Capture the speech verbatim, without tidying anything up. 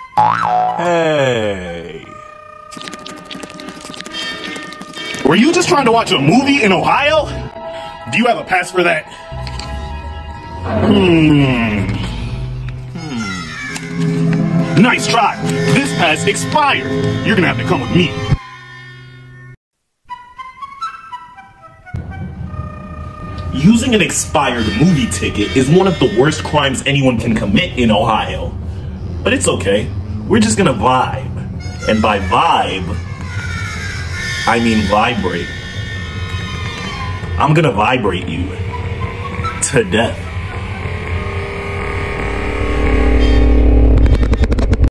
Hey. Were you just trying to watch a movie in Ohio? Do you have a pass for that? Hmm. Hmm. Nice try. This pass expired. You're gonna have to come with me. Using an expired movie ticket is one of the worst crimes anyone can commit in Ohio. But it's okay. We're just gonna vibe. And by vibe, I mean vibrate. I'm gonna vibrate you to death.